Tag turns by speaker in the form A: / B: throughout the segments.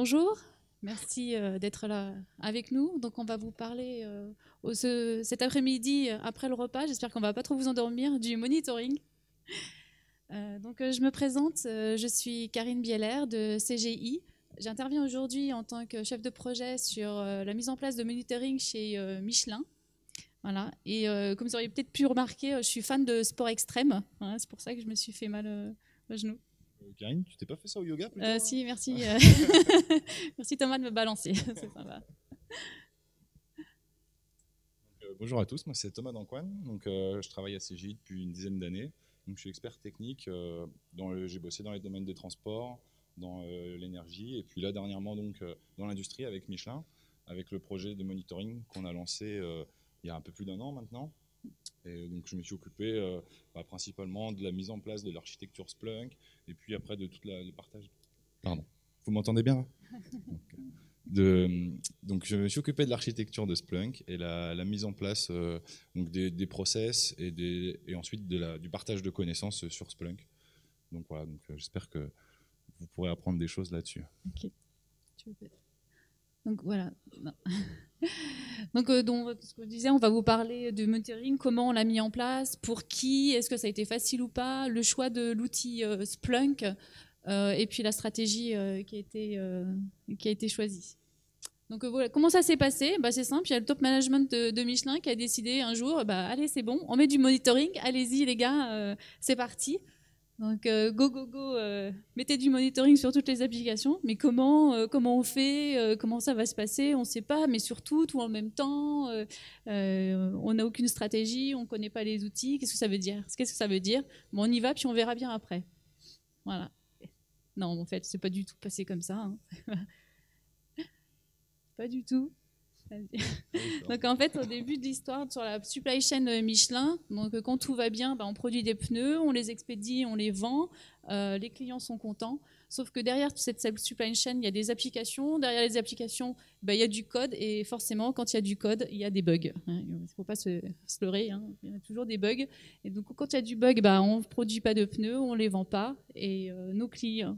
A: Bonjour, merci d'être là avec nous. Donc on va vous parler cet après-midi, après le repas, j'espère qu'on ne va pas trop vous endormir, du monitoring. Je me présente, je suis Karine Bieler de CGI. J'interviens aujourd'hui en tant que chef de projet sur la mise en place de monitoring chez Michelin. Voilà. Et comme vous auriez peut-être pu remarquer, je suis fan de sport extrême. Voilà, c'est pour ça que je me suis fait mal au genou.
B: Karine, tu t'es pas fait ça au yoga plutôt
A: Si, merci. Merci Thomas de me balancer. C'est sympa.
B: Bonjour à tous, moi c'est Thomas Dancoine. Je travaille à CGI depuis une dizaine d'années. Je suis expert technique. J'ai bossé dans les domaines des transports, dans l'énergie, et puis là dernièrement dans l'industrie avec Michelin, avec le projet de monitoring qu'on a lancé il y a un peu plus d'1 an maintenant. Et donc je me suis occupé principalement de la mise en place de l'architecture Splunk, et puis après de tout le partage. Pardon, vous m'entendez bien là? Donc je me suis occupé de l'architecture de Splunk et la mise en place des process et ensuite du partage de connaissances sur Splunk. Donc voilà, j'espère que vous pourrez apprendre des choses là-dessus.
A: Ok. Donc voilà. Donc ce que je disais, on va vous parler de monitoring, comment on l'a mis en place, pour qui, est-ce que ça a été facile ou pas, le choix de l'outil Splunk, et puis la stratégie qui a été choisie. Donc voilà, comment ça s'est passé? C'est simple, il y a le top management de Michelin qui a décidé un jour, allez c'est bon, on met du monitoring, allez-y les gars, c'est parti. Donc go, mettez du monitoring sur toutes les applications, mais comment on fait, comment ça va se passer, on ne sait pas, mais surtout tout en même temps, on n'a aucune stratégie, on ne connaît pas les outils, qu'est-ce que ça veut dire? Qu'est-ce que ça veut dire? Bon, on y va, puis on verra bien après. Voilà. Non, en fait, c'est pas du tout passé comme ça. Hein. Pas du tout. Donc en fait, au début de l'histoire sur la supply chain Michelin, donc quand tout va bien, on produit des pneus, on les expédie, on les vend, les clients sont contents. Sauf que derrière cette supply chain, il y a des applications. Derrière les applications, il y a du code, et forcément, quand il y a du code, il y a des bugs. Il ne faut pas se leurrer, hein. Il y a toujours des bugs. Et donc quand il y a du bug, on ne produit pas de pneus, on ne les vend pas, et nos clients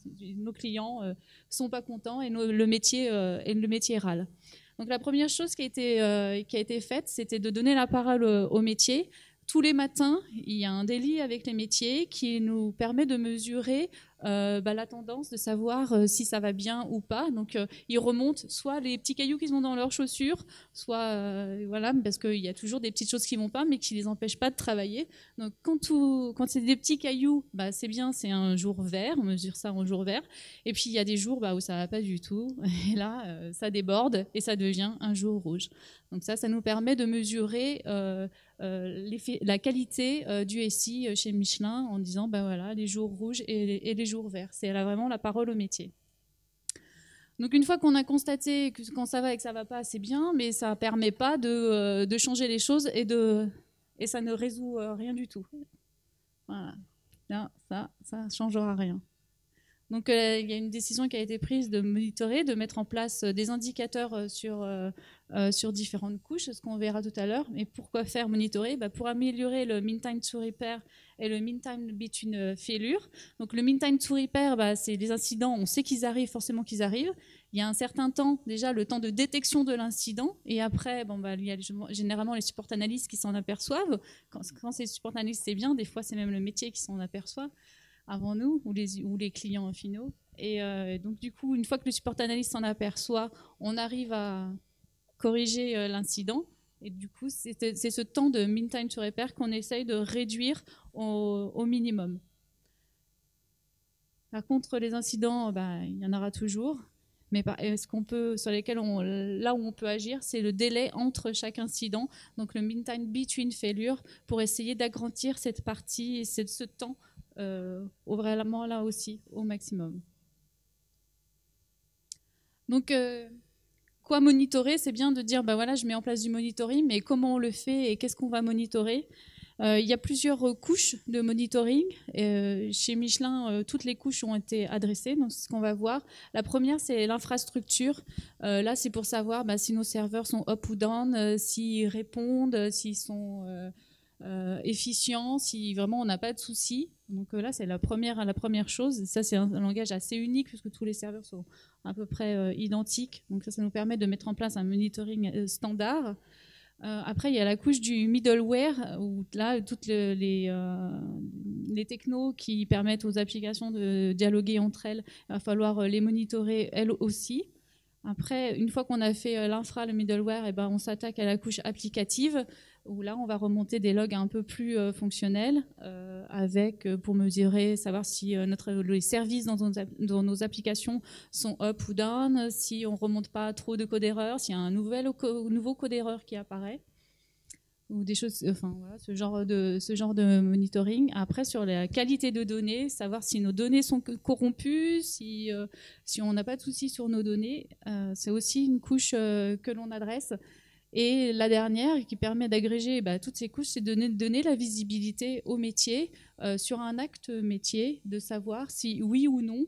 A: sont pas contents, et le métier râle. Donc la première chose qui a été faite, c'était de donner la parole aux métiers. Tous les matins, il y a un daily avec les métiers qui nous permet de mesurer la tendance, de savoir si ça va bien ou pas. Donc ils remontent soit les petits cailloux qu'ils ont dans leurs chaussures, soit voilà, parce qu'il y a toujours des petites choses qui ne vont pas, mais qui ne les empêchent pas de travailler. Donc quand c'est des petits cailloux, c'est bien, c'est un jour vert, on mesure ça en jour vert. Et puis il y a des jours où ça ne va pas du tout, et là ça déborde et ça devient un jour rouge. Donc ça nous permet de mesurer la qualité du SI chez Michelin en disant voilà, les jours rouges et les jours verts. C'est vraiment la parole au métier. Donc une fois qu'on a constaté que quand ça va et que ça ne va pas, c'est bien, mais ça ne permet pas de changer les choses, et ça ne résout rien du tout. Voilà. Là, ça ne changera rien. Donc il y a une décision qui a été prise de monitorer, de mettre en place des indicateurs sur différentes couches, ce qu'on verra tout à l'heure. Mais pourquoi faire monitorer? Pour améliorer le mean time to repair et le mean time between failure. Donc le mean time to repair, c'est les incidents, on sait qu'ils arrivent, forcément qu'ils arrivent. Il y a un certain temps, déjà le temps de détection de l'incident, et après, il y a généralement les support analystes qui s'en aperçoivent. Quand c'est support analystes, c'est bien, des fois c'est même le métier qui s'en aperçoit avant nous, ou les clients finaux. Et donc du coup, une fois que le support analyst s'en aperçoit, on arrive à corriger l'incident. Et du coup, c'est ce temps de mean time to repair qu'on essaye de réduire au minimum. Par contre, les incidents, il y en aura toujours. Mais sur lesquels là où on peut agir, c'est le délai entre chaque incident, donc le mean time between failure, pour essayer d'agrandir cette partie, ce temps vraiment là aussi au maximum. Donc quoi monitorer? C'est bien de dire voilà, je mets en place du monitoring, mais comment on le fait et qu'est-ce qu'on va monitorer? Il y a plusieurs couches de monitoring. Chez Michelin, toutes les couches ont été adressées, donc c'est ce qu'on va voir. La première, c'est l'infrastructure. Là, c'est pour savoir si nos serveurs sont up ou down, s'ils répondent, s'ils sont efficient, si vraiment on n'a pas de soucis. Donc là, c'est la première chose. Ça, c'est un langage assez unique puisque tous les serveurs sont à peu près identiques. Donc ça nous permet de mettre en place un monitoring standard. Après, il y a la couche du middleware, où là, toutes les technos qui permettent aux applications de dialoguer entre elles, il va falloir les monitorer elles aussi. Après, une fois qu'on a fait l'infra, le middleware, et ben, on s'attaque à la couche applicative, où là, on va remonter des logs un peu plus fonctionnels, pour mesurer, savoir si les services dans nos applications sont up ou down, si on ne remonte pas trop de code erreur, s'il y a un nouveau code erreur qui apparaît, ou des choses, enfin voilà, ce genre de monitoring. Après, sur la qualité de données, savoir si nos données sont corrompues, si on n'a pas de soucis sur nos données, c'est aussi une couche que l'on adresse. Et la dernière, qui permet d'agréger toutes ces couches, c'est de donner la visibilité au métier sur un acte métier, de savoir si oui ou non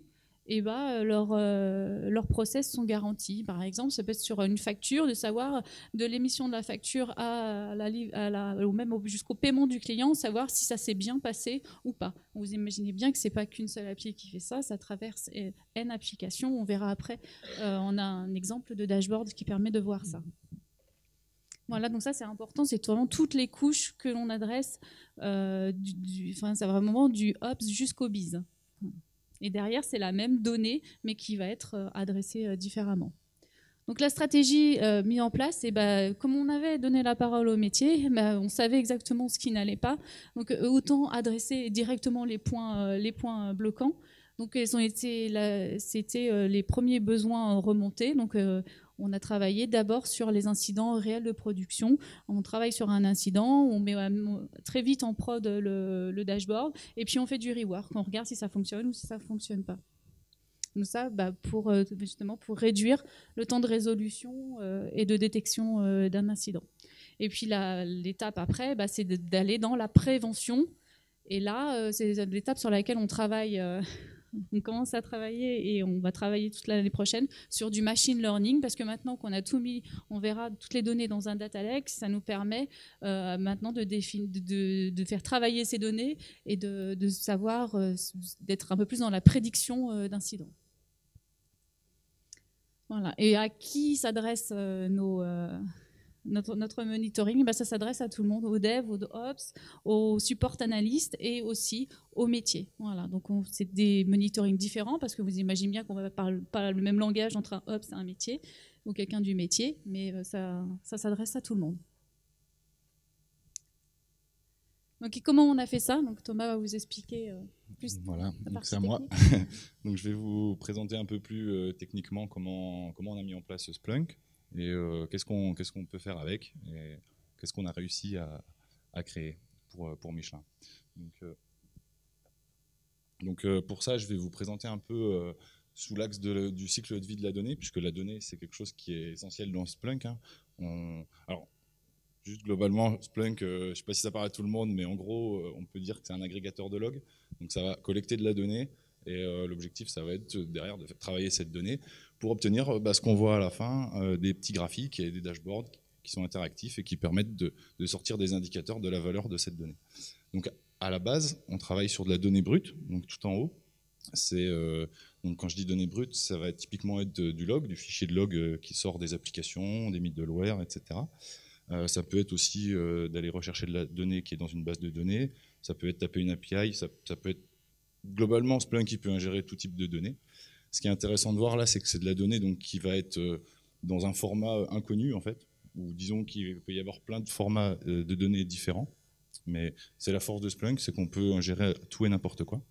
A: leurs process sont garantis. Par exemple, ça peut être sur une facture, de savoir de l'émission de la facture ou même jusqu'au paiement du client, savoir si ça s'est bien passé ou pas. Vous imaginez bien que ce n'est pas qu'une seule appli qui fait ça, ça traverse N applications. On verra après, on a un exemple de dashboard qui permet de voir ça. Voilà, donc ça c'est important, c'est vraiment toutes les couches que l'on adresse, ça va vraiment du Ops jusqu'au Biz. Et derrière, c'est la même donnée, mais qui va être adressée différemment. Donc la stratégie mise en place, comme on avait donné la parole au métier, on savait exactement ce qui n'allait pas. Donc autant adresser directement les points bloquants. Donc c'était les premiers besoins remontés. Donc on a travaillé d'abord sur les incidents réels de production. On travaille sur un incident, on met très vite en prod le dashboard, et puis on fait du rework. On regarde si ça fonctionne ou si ça ne fonctionne pas. Donc ça, justement pour réduire le temps de résolution et de détection d'un incident. Et puis l'étape après, c'est d'aller dans la prévention. Et là, c'est l'étape sur laquelle on travaille. On commence à travailler et on va travailler toute l'année prochaine sur du machine learning, parce que maintenant qu'on a tout mis, on verra toutes les données dans un data lake, ça nous permet maintenant de faire travailler ces données et de savoir, d'être un peu plus dans la prédiction d'incidents. Voilà. Et à qui s'adresse notre monitoring? Ça s'adresse à tout le monde, aux devs, aux ops, aux support analystes et aussi aux métiers. Voilà. Donc c'est des monitorings différents, parce que vous imaginez bien qu'on ne va pas le même langage entre un ops et un métier ou quelqu'un du métier, mais ça s'adresse à tout le monde. Donc comment on a fait ça? Donc Thomas va vous expliquer plus.
B: Voilà, donc c'est à moi. Donc je vais vous présenter un peu plus techniquement comment on a mis en place Splunk et qu'est-ce qu'on peut faire avec et qu'est-ce qu'on a réussi à créer pour Michelin. Donc pour ça, je vais vous présenter un peu sous l'axe du cycle de vie de la donnée, puisque la donnée, c'est quelque chose qui est essentiel dans Splunk. Alors, juste globalement, Splunk, je ne sais pas si ça parle à tout le monde, mais en gros, on peut dire que c'est un agrégateur de logs. Donc ça va collecter de la donnée, et l'objectif, ça va être derrière de faire travailler cette donnée pour obtenir ce qu'on voit à la fin, des petits graphiques et des dashboards qui sont interactifs et qui permettent de sortir des indicateurs de la valeur de cette donnée. Donc à la base, on travaille sur de la donnée brute, donc tout en haut. Donc quand je dis données brutes, ça va typiquement être du log, du fichier de log qui sort des applications, des middleware, etc. Ça peut être aussi d'aller rechercher de la donnée qui est dans une base de données. Ça peut être taper une API. Ça peut être globalement Splunk qui peut ingérer tout type de données. Ce qui est intéressant de voir là, c'est que c'est de la donnée donc, qui va être dans un format inconnu en fait, ou disons qu'il peut y avoir plein de formats de données différents. Mais c'est la force de Splunk, c'est qu'on peut ingérer tout et n'importe quoi.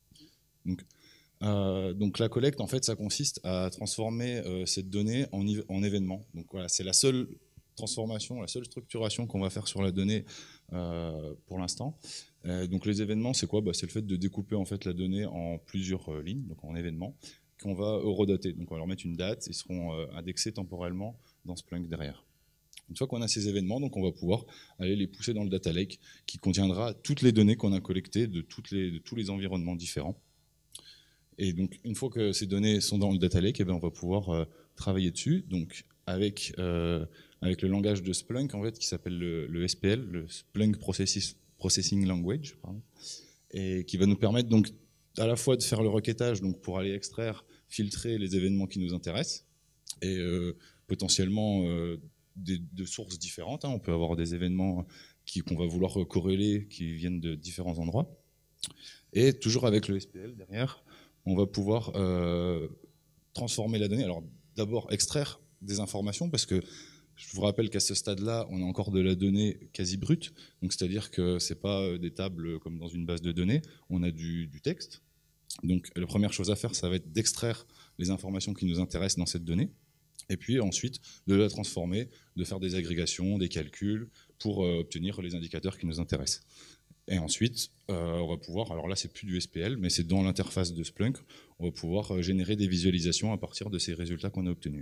B: Donc la collecte, en fait, ça consiste à transformer cette donnée en événement. Donc voilà, c'est la seule transformation, la seule structuration qu'on va faire sur la donnée pour l'instant. Donc les événements, c'est quoi? C'est le fait de découper en fait la donnée en plusieurs lignes, donc en événements, qu'on va eurodater. Donc on va leur mettre une date, ils seront indexés temporellement dans Splunk derrière. Une fois qu'on a ces événements, donc on va pouvoir aller les pousser dans le data lake qui contiendra toutes les données qu'on a collectées de tous les environnements différents. Et donc une fois que ces données sont dans le data lake, on va pouvoir travailler dessus. Donc avec avec le langage de Splunk en fait, qui s'appelle le SPL, le Splunk Processing Language, pardon, et qui va nous permettre donc à la fois de faire le requêtage donc pour aller extraire, filtrer les événements qui nous intéressent, et potentiellement de sources différentes. On peut avoir des événements qu'on va vouloir corréler qui viennent de différents endroits. Et toujours avec le SPL derrière, on va pouvoir transformer la donnée. Alors d'abord extraire des informations, parce que je vous rappelle qu'à ce stade-là, on a encore de la donnée quasi brute. Donc c'est-à-dire que c'est pas des tables comme dans une base de données, on a du texte. Donc la première chose à faire, ça va être d'extraire les informations qui nous intéressent dans cette donnée, et puis ensuite de la transformer, de faire des agrégations, des calculs pour obtenir les indicateurs qui nous intéressent. Et ensuite, on va pouvoir, alors là c'est plus du SPL, mais c'est dans l'interface de Splunk, on va pouvoir générer des visualisations à partir de ces résultats qu'on a obtenus.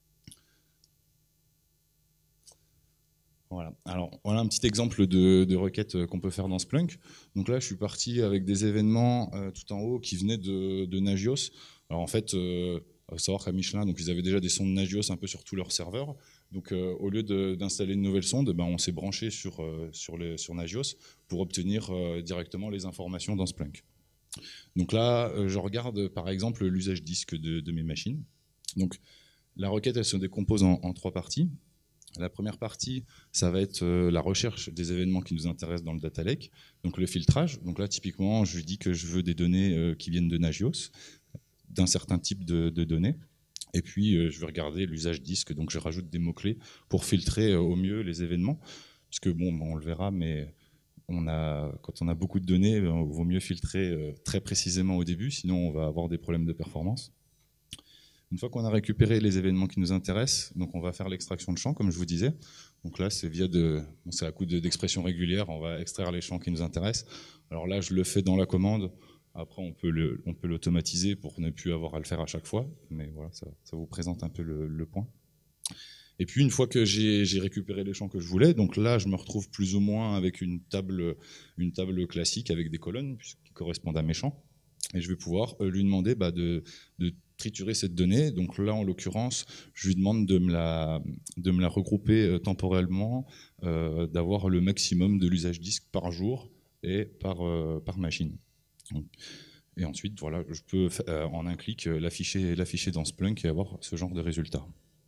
B: Voilà. Alors voilà un petit exemple de requête qu'on peut faire dans Splunk. Donc là je suis parti avec des événements tout en haut qui venaient de Nagios. Alors en fait, il faut savoir qu'à Michelin, donc ils avaient déjà des sondes Nagios un peu sur tous leurs serveurs. Donc au lieu d'installer une nouvelle sonde, on s'est branché sur Nagios pour obtenir directement les informations dans Splunk. Donc là, je regarde par exemple l'usage disque de mes machines. Donc la requête, elle se décompose en 3 parties. La première partie, ça va être la recherche des événements qui nous intéressent dans le data lake, donc le filtrage. Donc là, typiquement, je lui dis que je veux des données qui viennent de Nagios, d'un certain type de données. Et puis, je vais regarder l'usage disque, donc je rajoute des mots-clés pour filtrer au mieux les événements. Parce que, bon, on le verra, mais quand on a beaucoup de données, il vaut mieux filtrer très précisément au début, sinon on va avoir des problèmes de performance. Une fois qu'on a récupéré les événements qui nous intéressent, donc on va faire l'extraction de champs, comme je vous disais. Donc là, c'est à coup d'expressions régulières, on va extraire les champs qui nous intéressent. Alors là, je le fais dans la commande. Après, on peut l'automatiser pour ne plus avoir à le faire à chaque fois. Mais voilà, ça vous présente un peu le point. Et puis, une fois que j'ai récupéré les champs que je voulais, donc là, je me retrouve plus ou moins avec une table classique avec des colonnes qui correspondent à mes champs. Et je vais pouvoir lui demander de triturer cette donnée. Donc là, en l'occurrence, je lui demande de me la regrouper temporellement, d'avoir le maximum de l'usage disque par jour et par machine. Donc, et ensuite, voilà, je peux en un clic l'afficher dans Splunk et avoir ce genre de résultat.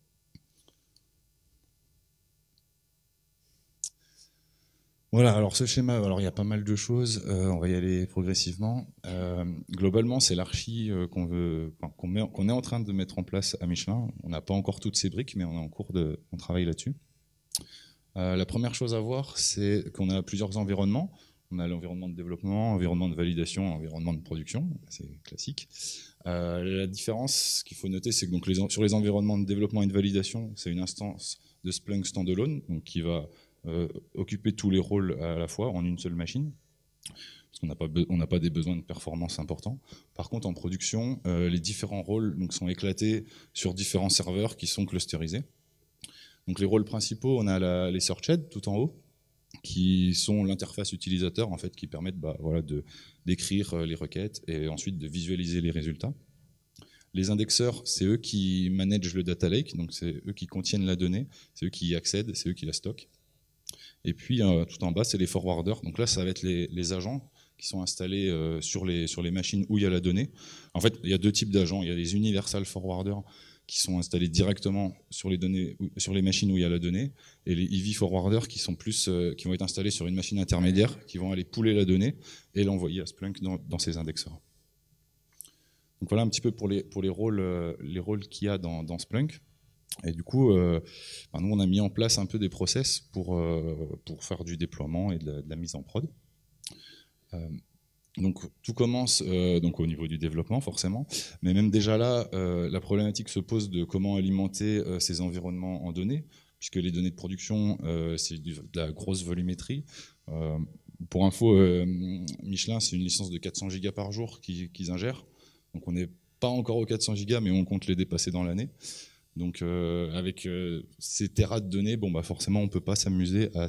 B: Voilà, alors ce schéma, alors il y a pas mal de choses, on va y aller progressivement. Globalement, c'est l'archi qu'on est en train de mettre en place à Michelin. On n'a pas encore toutes ces briques, mais on est en cours on travaille là-dessus. La première chose à voir, c'est qu'on a plusieurs environnements. On a l'environnement de développement, environnement de validation, environnement de production, c'est classique. La différence qu'il faut noter, c'est que donc sur les environnements de développement et de validation, c'est une instance de Splunk standalone, donc qui va occuper tous les rôles à la fois en une seule machine, parce qu'on n'a pas des besoins de performance importants. Par contre, en production, les différents rôles donc, sont éclatés sur différents serveurs qui sont clusterisés. Donc les rôles principaux, on a les search heads tout en haut, qui sont l'interface utilisateur en fait, qui permettent d'écrire les requêtes et ensuite de visualiser les résultats. Les indexeurs, c'est eux qui managent le data lake, donc c'est eux qui contiennent la donnée, c'est eux qui y accèdent, c'est eux qui la stockent. Et puis tout en bas, c'est les forwarders. Donc là, ça va être les agents qui sont installés sur les machines où il y a la donnée. En fait, il y a 2 types d'agents. Il y a les universal forwarders qui sont installés directement sur les machines où il y a la donnée, et les EV forwarders qui vont être installés sur une machine intermédiaire, qui vont aller pouler la donnée et l'envoyer à Splunk dans ses indexeurs. Donc voilà un petit peu pour les rôles qu'il y a dans Splunk. Et du coup, nous, on a mis en place un peu des process pour faire du déploiement et de la mise en prod. Donc tout commence donc au niveau du développement forcément, mais même déjà là, la problématique se pose de comment alimenter ces environnements en données, puisque les données de production, c'est de la grosse volumétrie. Pour info, Michelin, c'est une licence de 400 gigas par jour qu'ils ingèrent, donc on n'est pas encore aux 400 gigas, mais on compte les dépasser dans l'année. Donc avec ces terras de données, forcément on ne peut pas s'amuser à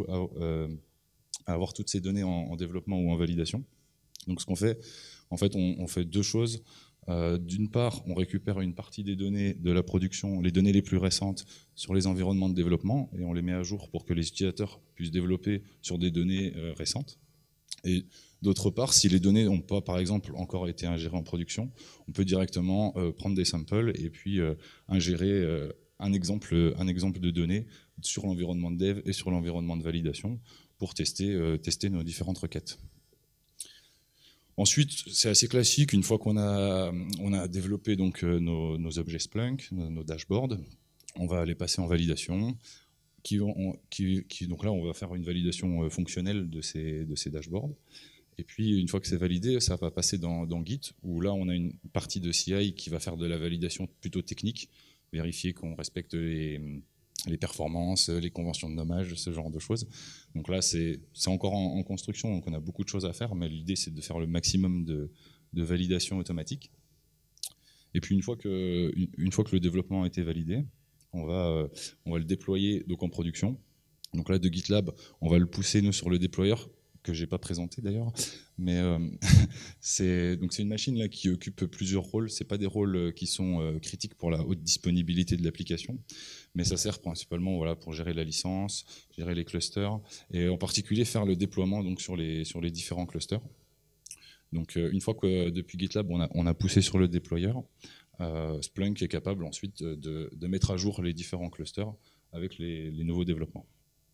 B: avoir toutes ces données en développement ou en validation. Donc ce qu'on fait, en fait, on fait 2 choses. D'une part, on récupère une partie des données de la production, les données les plus récentes sur les environnements de développement, et on les met à jour pour que les utilisateurs puissent développer sur des données récentes. Et d'autre part, si les données n'ont pas, par exemple, encore été ingérées en production, on peut directement prendre des samples et puis ingérer un exemple de données sur l'environnement de dev et sur l'environnement de validation pour tester nos différentes requêtes. Ensuite, c'est assez classique, une fois qu'on a développé donc, nos objets Splunk, nos dashboards, on va les passer en validation. Donc là, on va faire une validation fonctionnelle de ces dashboards. Et puis, une fois que c'est validé, ça va passer dans Git, où là, on a une partie de CI qui va faire de la validation plutôt technique, vérifier qu'on respecte les performances, les conventions de nommage, ce genre de choses. Donc là, c'est encore en construction, donc on a beaucoup de choses à faire, mais l'idée, c'est de faire le maximum de validation automatique. Et puis, une fois que le développement a été validé, on va le déployer donc en production. Donc là, de GitLab, on va le pousser, nous, sur le déployeur, que je n'ai pas présenté d'ailleurs, mais c'est une machine là, qui occupe plusieurs rôles. Ce pas des rôles qui sont critiques pour la haute disponibilité de l'application, mais ça sert principalement voilà, pour gérer la licence, gérer les clusters, et en particulier faire le déploiement donc, sur les différents clusters. Donc une fois que depuis GitLab, on a poussé sur le déployeur, Splunk est capable ensuite de mettre à jour les différents clusters avec les nouveaux développements.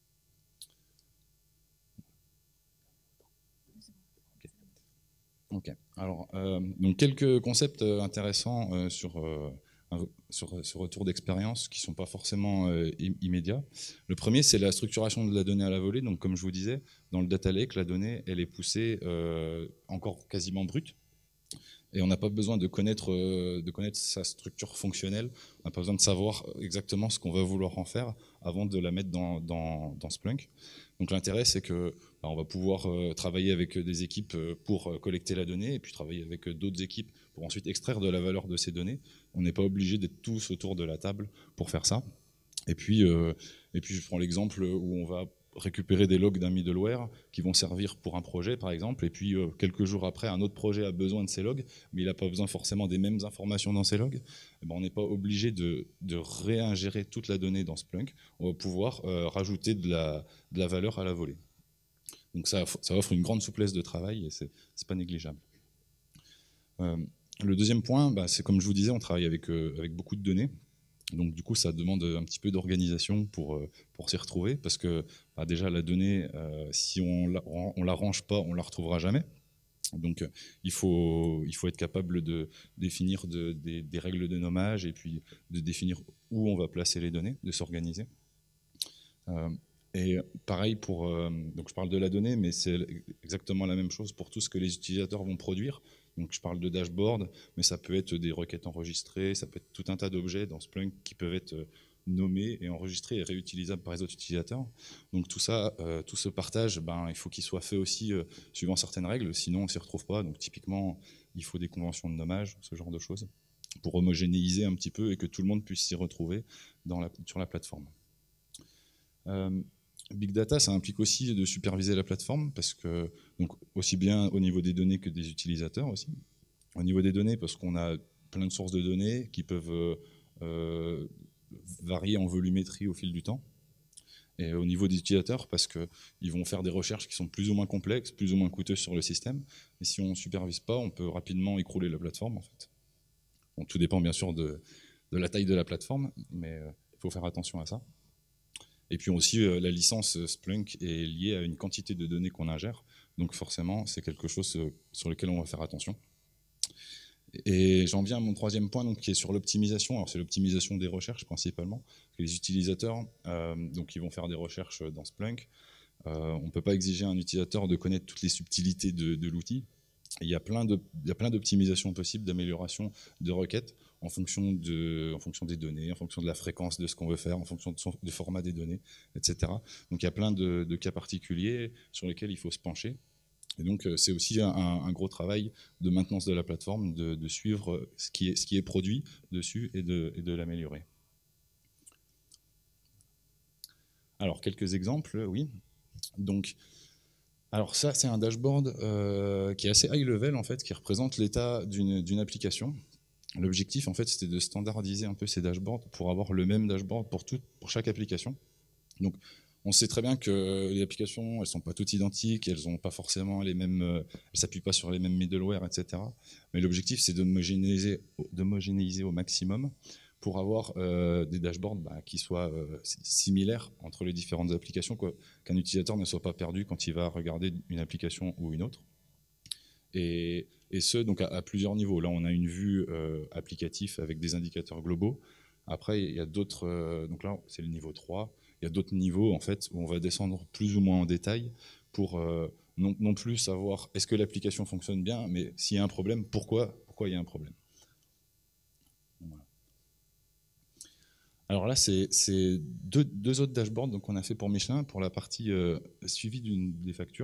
B: Ok. Alors, donc quelques concepts intéressants sur retour d'expérience qui ne sont pas forcément immédiats. Le premier, c'est la structuration de la donnée à la volée. Donc, comme je vous disais, dans le data lake, la donnée, elle est poussée encore quasiment brute. Et on n'a pas besoin de connaître sa structure fonctionnelle. On n'a pas besoin de savoir exactement ce qu'on va vouloir en faire avant de la mettre dans Splunk. Donc l'intérêt, c'est que on va pouvoir travailler avec des équipes pour collecter la donnée et puis travailler avec d'autres équipes pour ensuite extraire de la valeur de ces données. On n'est pas obligé d'être tous autour de la table pour faire ça. Et puis je prends l'exemple où on va récupérer des logs d'un middleware qui vont servir pour un projet par exemple, et puis quelques jours après un autre projet a besoin de ces logs, mais il n'a pas besoin forcément des mêmes informations dans ces logs. Et ben, on n'est pas obligé de réingérer toute la donnée dans Splunk, on va pouvoir rajouter de la valeur à la volée. Donc ça offre une grande souplesse de travail et c'est pas négligeable. Le deuxième point, bah, c'est comme je vous disais, on travaille avec beaucoup de données. Donc du coup, ça demande un petit peu d'organisation pour s'y retrouver, parce que bah, déjà la donnée, si on la range pas, on la retrouvera jamais. Donc il faut être capable de définir des règles de nommage et puis de définir où on va placer les données, de s'organiser. Et pareil donc je parle de la donnée, mais c'est exactement la même chose pour tout ce que les utilisateurs vont produire. Donc je parle de dashboard, mais ça peut être des requêtes enregistrées, ça peut être tout un tas d'objets dans Splunk qui peuvent être nommés et enregistrés et réutilisables par les autres utilisateurs. Donc tout ça, tout ce partage, ben, il faut qu'il soit fait aussi suivant certaines règles, sinon on ne s'y retrouve pas. Donc typiquement, il faut des conventions de nommage, ce genre de choses, pour homogénéiser un petit peu et que tout le monde puisse s'y retrouver sur la plateforme. Big Data, ça implique aussi de superviser la plateforme, parce que, donc, aussi bien au niveau des données que des utilisateurs aussi. Au niveau des données, parce qu'on a plein de sources de données qui peuvent varier en volumétrie au fil du temps. Et au niveau des utilisateurs, parce qu'ils vont faire des recherches qui sont plus ou moins complexes, plus ou moins coûteuses sur le système. Et si on ne supervise pas, on peut rapidement écrouler la plateforme, en fait. Bon, tout dépend bien sûr de la taille de la plateforme, mais il faut faire attention à ça. Et puis aussi, la licence Splunk est liée à une quantité de données qu'on ingère. Donc forcément, c'est quelque chose sur lequel on va faire attention. Et j'en viens à mon troisième point, donc, qui est sur l'optimisation. Alors c'est l'optimisation des recherches principalement. Les utilisateurs, donc, ils vont faire des recherches dans Splunk. On ne peut pas exiger à un utilisateur de connaître toutes les subtilités de l'outil. Il y a plein d'optimisations possibles, d'amélioration de requêtes en fonction des données, en fonction de la fréquence de ce qu'on veut faire, en fonction du format des données, etc. Donc il y a plein de cas particuliers sur lesquels il faut se pencher. Et donc c'est aussi un gros travail de maintenance de la plateforme, de suivre ce qui est produit dessus et de l'améliorer. Alors quelques exemples, oui. Donc Alors ça, c'est un dashboard qui est assez high level en fait, qui représente l'état d'une application. L'objectif en fait, c'était de standardiser un peu ces dashboards pour avoir le même dashboard pour chaque application. Donc, on sait très bien que les applications, elles sont pas toutes identiques, elles ont pas forcément les mêmes, elles s'appuient pas sur les mêmes middleware, etc. Mais l'objectif, c'est d'homogénéiser au maximum pour avoir des dashboards qui soient similaires entre les différentes applications, qu'un utilisateur ne soit pas perdu quand il va regarder une application ou une autre. Et ce, donc à plusieurs niveaux. Là, on a une vue applicative avec des indicateurs globaux. Après, il y a d'autres, donc là, c'est le niveau 3. Il y a d'autres niveaux, en fait, où on va descendre plus ou moins en détail pour non plus savoir est-ce que l'application fonctionne bien, mais s'il y a un problème, pourquoi il y a un problème. Voilà. Alors là, c'est deux autres dashboards qu'on a fait pour Michelin, pour la partie suivi des factures.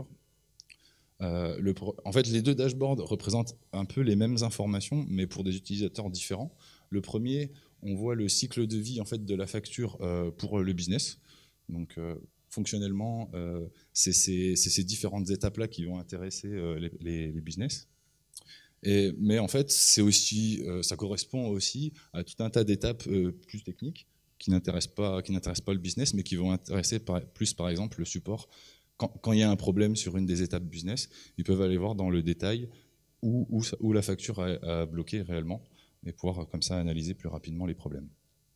B: En fait, les deux dashboards représentent un peu les mêmes informations, mais pour des utilisateurs différents. Le premier, on voit le cycle de vie en fait, de la facture pour le business. Donc, fonctionnellement, c'est ces différentes étapes-là qui vont intéresser les business. Mais en fait, ça correspond aussi à tout un tas d'étapes plus techniques qui n'intéressent pas le business, mais qui vont intéresser plus, par exemple, le support. Quand il y a un problème sur une des étapes business, ils peuvent aller voir dans le détail où la facture a bloqué réellement et pouvoir comme ça analyser plus rapidement les problèmes.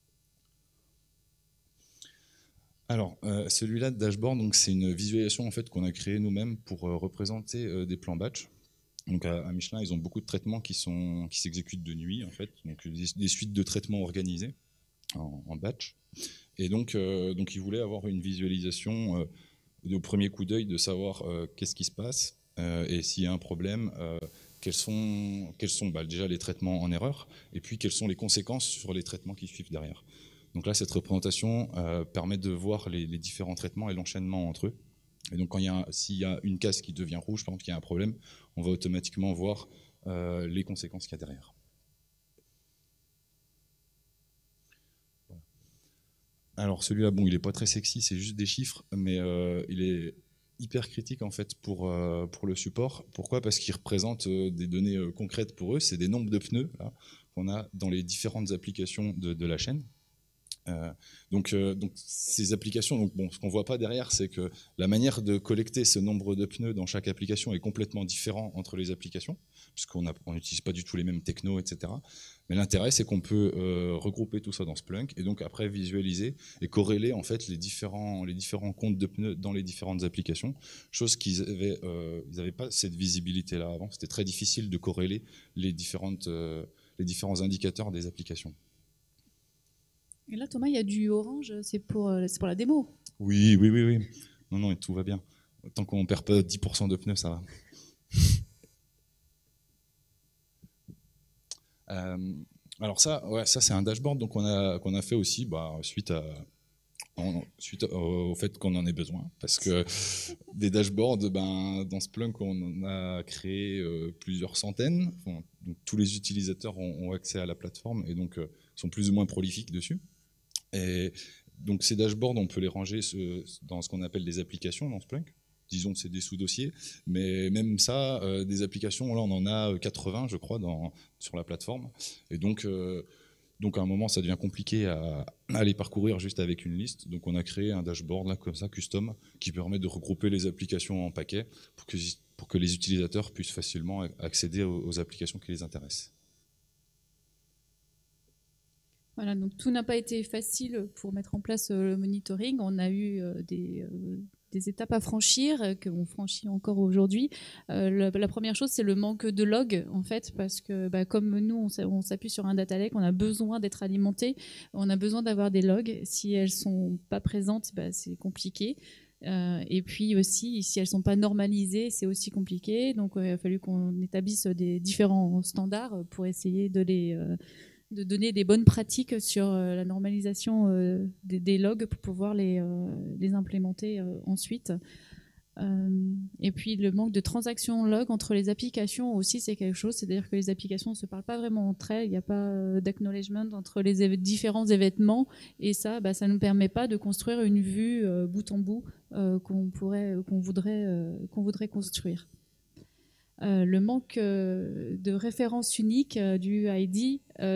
B: Alors, celui-là de dashboard, c'est une visualisation en fait, qu'on a créée nous-mêmes pour représenter des plans batch. Donc à Michelin, ils ont beaucoup de traitements qui s'exécutent de nuit, en fait, donc des suites de traitements organisés en batch. Et donc ils voulaient avoir une visualisation au premier coup d'œil de savoir qu'est-ce qui se passe et s'il y a un problème, quels sont déjà les traitements en erreur et puis quelles sont les conséquences sur les traitements qui suivent derrière. Donc là, cette représentation permet de voir les différents traitements et l'enchaînement entre eux. Et donc s'il y a une case qui devient rouge, par exemple qu'il y a un problème, on va automatiquement voir les conséquences qu'il y a derrière. Alors celui-là, bon, il n'est pas très sexy, c'est juste des chiffres, mais il est hyper critique en fait pour le support. Pourquoi? Parce qu'il représente des données concrètes pour eux, c'est des nombres de pneus qu'on a dans les différentes applications de la chaîne. Donc ces applications, ce qu'on ne voit pas derrière, c'est que la manière de collecter ce nombre de pneus dans chaque application est complètement différente entre les applications, puisqu'on n'utilise pas du tout les mêmes technos, etc. Mais l'intérêt, c'est qu'on peut regrouper tout ça dans Splunk et donc après visualiser et corréler en fait les différents comptes de pneus dans les différentes applications, chose qu'ils n'avaient pas cette visibilité-là avant. C'était très difficile de corréler les différents indicateurs des applications.
A: Et là, Thomas, il y a du orange, c'est pour la démo.
B: Oui. Non, tout va bien. Tant qu'on ne perd pas 10% de pneus, ça va. Alors ça c'est un dashboard qu'on a fait aussi suite au fait qu'on en ait besoin. Parce que des dashboards, dans Splunk, on en a créé plusieurs centaines. Donc, tous les utilisateurs ont accès à la plateforme et donc sont plus ou moins prolifiques dessus. Et donc ces dashboards, on peut les ranger dans ce qu'on appelle des applications dans Splunk. Disons que c'est des sous-dossiers, mais même ça, des applications, là on en a 80 je crois sur la plateforme. Et donc à un moment ça devient compliqué à les parcourir juste avec une liste. Donc on a créé un dashboard là comme ça, custom, qui permet de regrouper les applications en paquets pour que les utilisateurs puissent facilement accéder aux applications qui les intéressent.
A: Voilà, donc tout n'a pas été facile pour mettre en place le monitoring. On a eu des étapes à franchir, qu'on franchit encore aujourd'hui. La première chose, c'est le manque de logs, en fait, parce que comme nous, on s'appuie sur un data lake, on a besoin d'être alimenté, on a besoin d'avoir des logs. Si elles ne sont pas présentes, c'est compliqué. Et puis aussi, si elles ne sont pas normalisées, c'est aussi compliqué. Donc, il a fallu qu'on établisse des différents standards pour essayer de donner des bonnes pratiques sur la normalisation des logs pour pouvoir les implémenter ensuite. Et puis le manque de transactions log entre les applications aussi, c'est quelque chose. C'est-à-dire que les applications ne se parlent pas vraiment entre elles. Il n'y a pas d'acknowledgement entre les différents événements. Et ça, ça ne nous permet pas de construire une vue bout en bout qu'on voudrait construire. Le manque de référence unique du ID,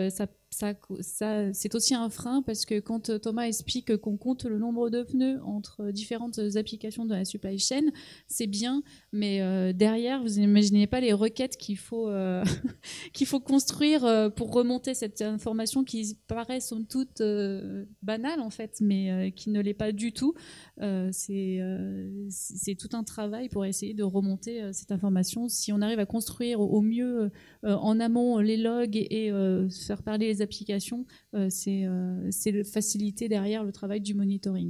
A: c'est aussi un frein parce que quand Thomas explique qu'on compte le nombre de pneus entre différentes applications de la supply chain, c'est bien, mais derrière, vous n'imaginez pas les requêtes qu'il faut, qu'il faut construire pour remonter cette information qui paraît somme toute banale en fait, mais qui ne l'est pas du tout. C'est tout un travail pour essayer de remonter cette information. Si on arrive à construire au mieux en amont les logs et faire parler les applications, c'est faciliter derrière le travail du monitoring.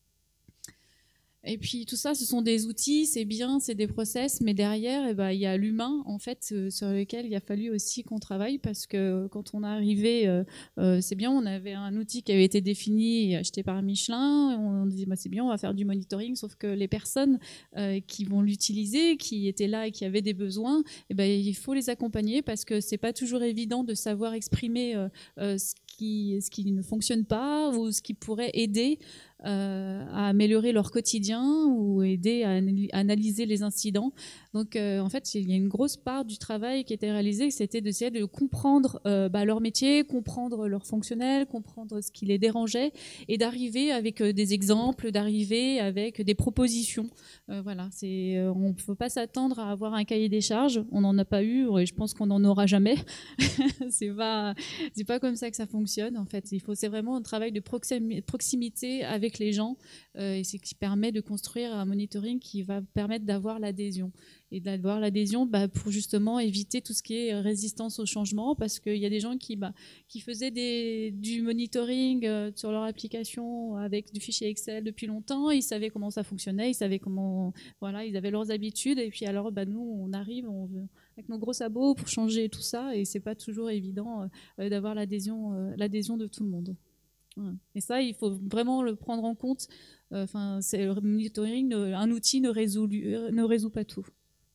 A: Et puis tout ça, ce sont des outils, c'est bien, c'est des process, mais derrière, il y a l'humain en fait sur lequel il a fallu aussi qu'on travaille parce que quand on est arrivé, c'est bien, on avait un outil qui avait été défini et acheté par Michelin, on disait c'est bien, on va faire du monitoring, sauf que les personnes qui vont l'utiliser, qui étaient là et qui avaient des besoins, il faut les accompagner parce que c'est pas toujours évident de savoir exprimer ce qui ne fonctionne pas ou ce qui pourrait aider à améliorer leur quotidien ou aider à analyser les incidents. Donc en fait, il y a une grosse part du travail qui était réalisé, c'était d'essayer de comprendre leur métier, comprendre leur fonctionnel, comprendre ce qui les dérangeait et d'arriver avec des exemples, d'arriver avec des propositions. Voilà, on ne peut pas s'attendre à avoir un cahier des charges, on n'en a pas eu et je pense qu'on n'en aura jamais. c'est pas comme ça que ça fonctionne en fait. C'est vraiment un travail de proximité avec les gens et c'est ce qui permet de construire un monitoring qui va permettre d'avoir l'adhésion et d'avoir l'adhésion pour justement éviter tout ce qui est résistance au changement parce qu'il y a des gens qui faisaient du monitoring sur leur application avec du fichier Excel depuis longtemps, ils savaient comment ça fonctionnait, ils savaient ils avaient leurs habitudes et puis alors nous on arrive avec nos gros sabots pour changer tout ça et c'est pas toujours évident d'avoir l'adhésion de tout le monde. Et ça, il faut vraiment le prendre en compte. C'est le monitoring, un outil ne résout pas tout.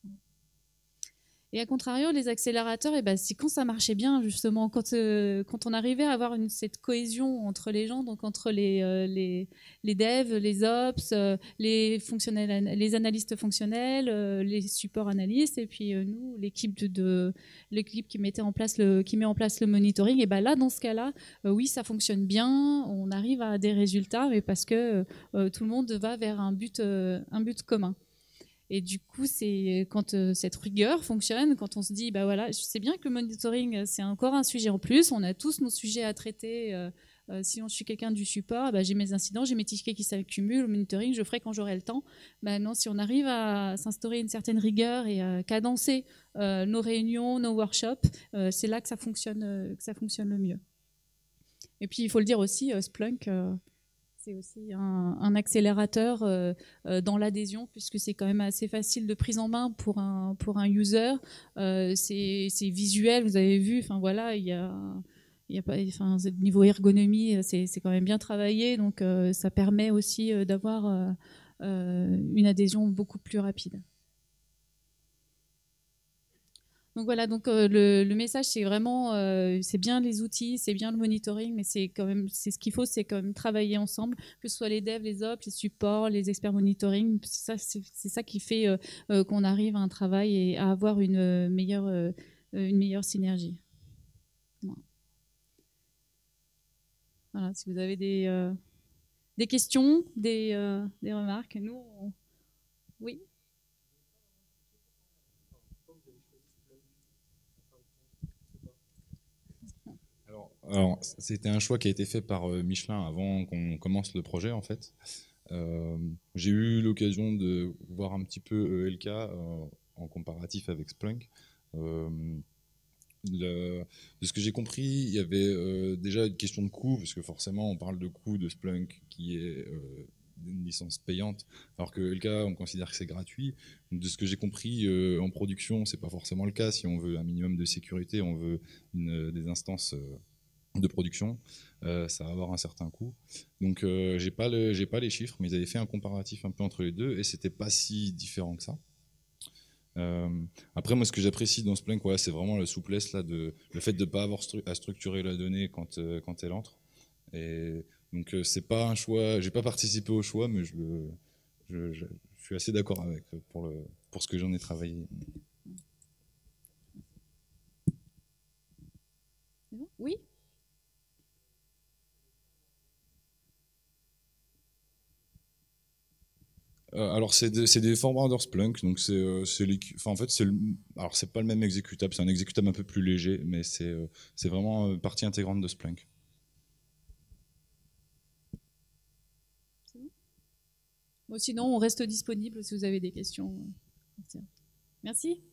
A: Et à contrario, les accélérateurs, c'est quand ça marchait bien, justement, quand on arrivait à avoir cette cohésion entre les gens, donc entre les devs, les ops, les analystes fonctionnels, les supports analystes, et puis nous, l'équipe qui met en place le monitoring. Et là, dans ce cas-là, oui, ça fonctionne bien, on arrive à des résultats, mais parce que tout le monde va vers un but commun. Et du coup, c'est quand cette rigueur fonctionne, quand on se dit, je sais bien que le monitoring, c'est encore un sujet en plus, on a tous nos sujets à traiter. Si je suis quelqu'un du support, j'ai mes incidents, j'ai mes tickets qui s'accumulent, le monitoring, je ferai quand j'aurai le temps. Non, si on arrive à s'instaurer une certaine rigueur et à cadencer nos réunions, nos workshops, c'est là que ça fonctionne le mieux. Et puis, il faut le dire aussi, Splunk... c'est aussi un accélérateur dans l'adhésion puisque c'est quand même assez facile de prise en main pour un user. C'est visuel, vous avez vu. Enfin voilà, il y a pas, niveau ergonomie, c'est quand même bien travaillé. Donc ça permet aussi d'avoir une adhésion beaucoup plus rapide. Donc voilà, le message c'est vraiment c'est bien les outils, c'est bien le monitoring, mais c'est ce qu'il faut, c'est quand même travailler ensemble, que ce soit les devs, les ops, les supports, les experts monitoring. C'est ça qui fait qu'on arrive à un travail et à avoir une meilleure synergie. Voilà, si vous avez des questions, des remarques, nous oui.
B: Alors, c'était un choix qui a été fait par Michelin avant qu'on commence le projet, en fait. J'ai eu l'occasion de voir un petit peu ELK en comparatif avec Splunk. De ce que j'ai compris, il y avait déjà une question de coût, parce que forcément, on parle de coût de Splunk qui est une licence payante, alors que ELK, on considère que c'est gratuit. De ce que j'ai compris, en production, c'est pas forcément le cas. Si on veut un minimum de sécurité, on veut des instances de production, ça va avoir un certain coût. Donc j'ai pas les chiffres, mais ils avaient fait un comparatif un peu entre les deux et c'était pas si différent que ça. Après, moi, ce que j'apprécie dans Splunk, ouais, c'est vraiment la souplesse là, le fait de ne pas avoir à structurer la donnée quand elle entre. Et donc c'est pas un choix, j'ai pas participé au choix, mais je suis assez d'accord avec pour ce que j'en ai travaillé.
A: Oui.
B: Alors c'est des forwarders Splunk, donc en fait alors c'est pas le même exécutable, c'est un exécutable un peu plus léger, mais c'est vraiment partie intégrante de Splunk.
A: Bon, sinon, on reste disponible si vous avez des questions. Merci.